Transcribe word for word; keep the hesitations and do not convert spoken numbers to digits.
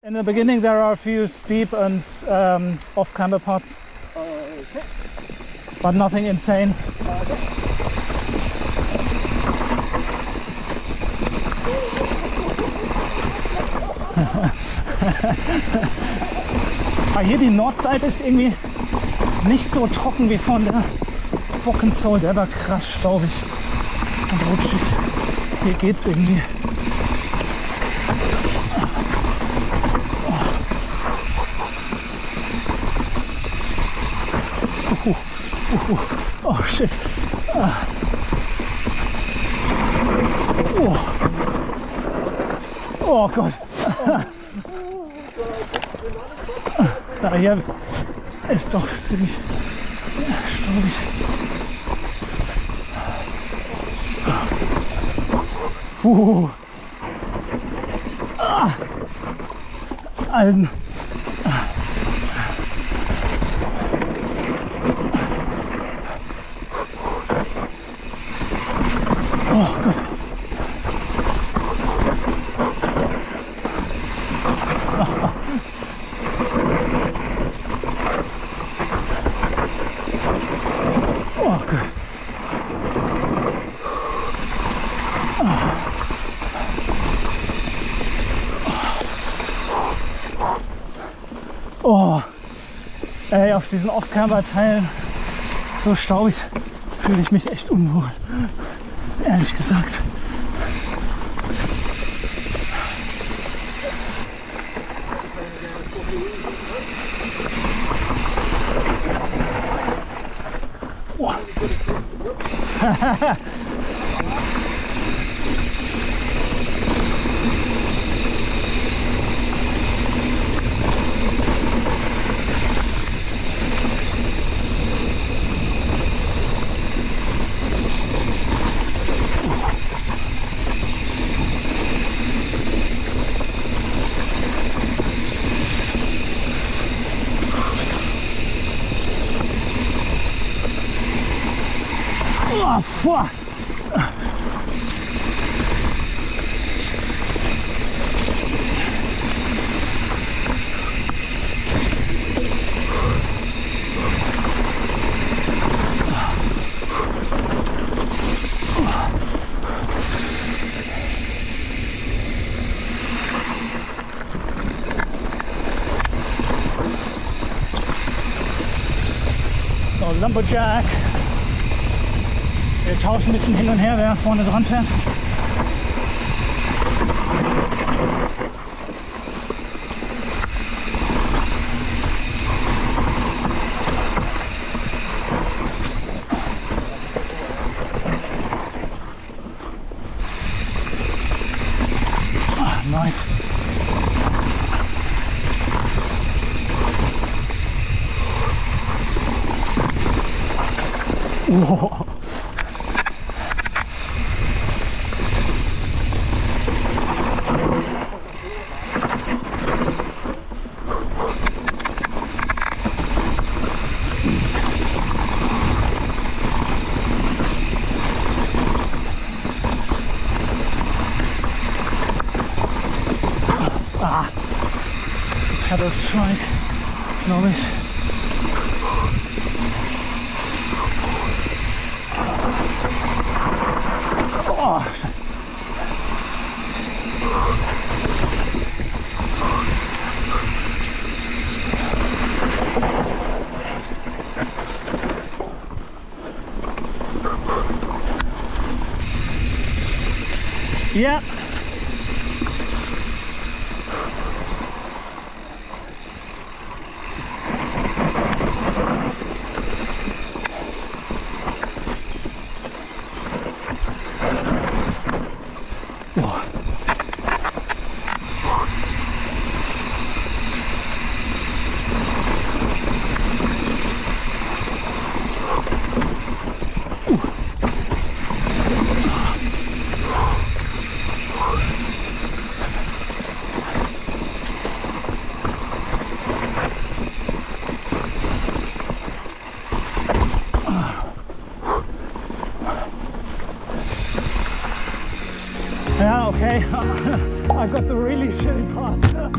In the beginning there are a few steep and um, off-camber parts, Okay. but nothing insane. Aber hier die Nordseite ist irgendwie nicht so trocken wie von der Bockenzoll. Der war krass staubig und rutschig. Hier geht's irgendwie. Uh, uh, uh, oh shit. Ah. Oh. Oh Gott. Da hier ist doch ziemlich staubig. Uh. Ah. Alten. Oh Gott. Oh Gott. Oh, ey, auf diesen Off-Camber-Teilen so staubig fühle ich mich echt unwohl, ehrlich gesagt. Oh. Oh, fuck. So, Lumberjack. Wir tauschen ein bisschen hin und her, wer vorne dran fährt. Ah, nice. Wow. Ah, Pedal Strike, glaube ich. Oh. Yeah. Yeah, okay. I got the really shitty part.